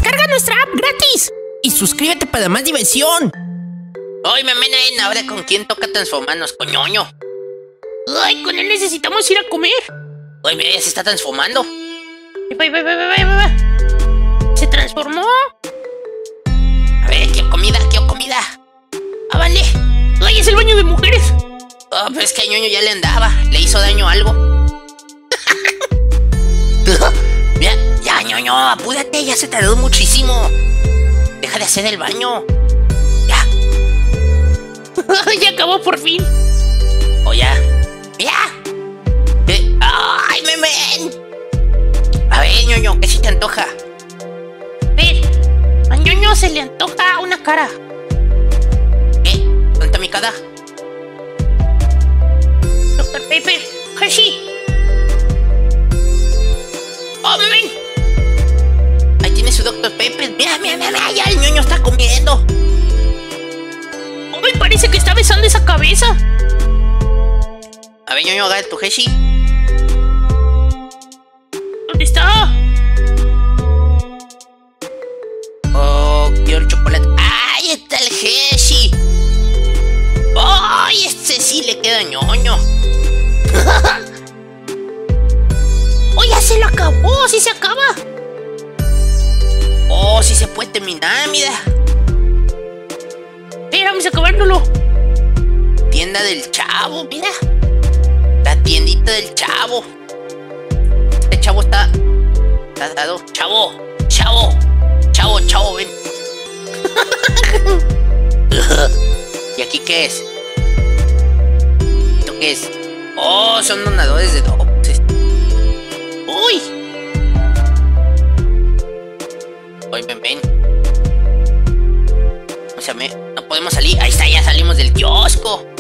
Descarga nuestra app gratis. Y suscríbete para más diversión. Hoy me ven ahora con quién toca transformarnos, con ñoño. Ay, con él necesitamos ir a comer. Oye, mira, ya se está transformando. Se transformó. A ver, quiero comida. Ah, vale. Ay, es el baño de mujeres. Oh, pero es que a ñoño ya le andaba. Le hizo daño algo. Mira, ya, ñoño, apúrate, ya se tardó muchísimo. Deja de hacer el baño. Ya. Ya acabó por fin. Oh, ya. Mira. ¡Ay, me ven! A ver, ñoño, ¿qué si te antoja? A ver, a ñoño se le antoja una cara. ¿Qué? ¿Dónde está mi cara? Dr. Pepper, Hershey. ¡Oh, me ven! Ahí tiene su Dr. Pepper. Mira, ya el ñoño está comiendo. Oh, me parece que está besando esa cabeza. A ver, ñoño, agarra tu Hershey. ¿Dónde está? Oh, quiero el chocolate. ¡Ahí está el Hershey! ¡Ay, este sí le queda ñoño! ¡Oh, ya se lo acabó! ¡Sí se acaba! ¡Oh, sí se puede terminar, mira! Vamos acabándolo. Tienda del Chavo, mira. La tiendita del Chavo. Este chavo está dado. Chavo, ven. ¿Y aquí qué es? ¿Esto qué es? Oh, son donadores de dopes. ¡Uy! Hoy ven. O sea, no podemos salir. Ahí está, ya salimos del kiosco.